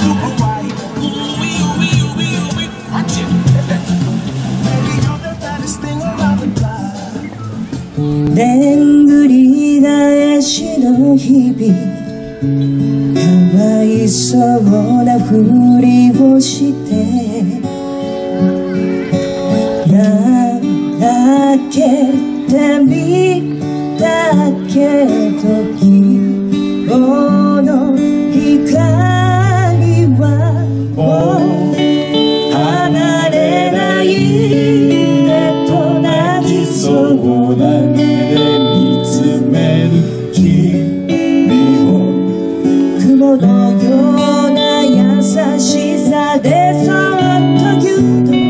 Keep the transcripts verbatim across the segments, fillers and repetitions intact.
super white. Ooh wee, ooh wee, ooh wee, ooh wee. Watch it. Baby, you're the baddest thing around the block. でんぐり返しの日々、かわいそうなふりをして泣けてみたけど、希望の光はもう離れないでと泣きそうな目で見つめる君を、雲のような優しさでそっとぎゅっと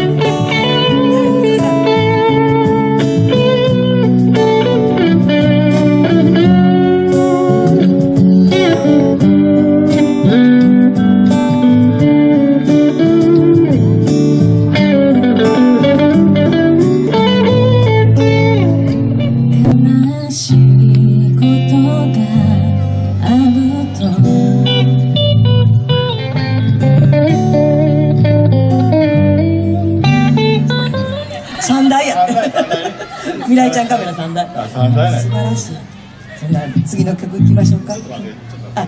三台や未来ちゃんカメラ三台。 あ、三台ね。 素晴らしい。そんな次の曲いきましょうか。あ、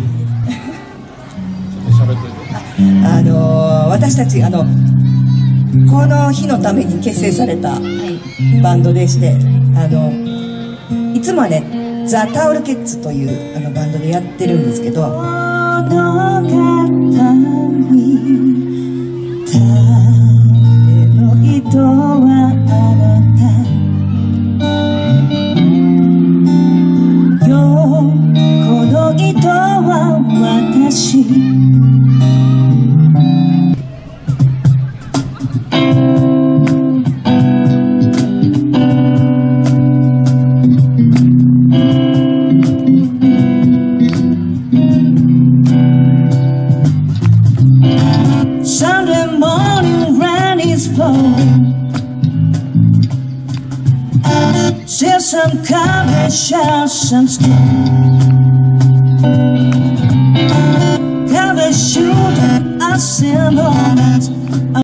あのー、私たちあのこの日のために結成されたバンドでして、あのいつもはねザ・タオルケッツというあのバンドでやってるんですけど、物語に誰の糸はあなたよ、この糸は私。Sunday morning rain is falling, still some come shout some still have a shooting us in moments.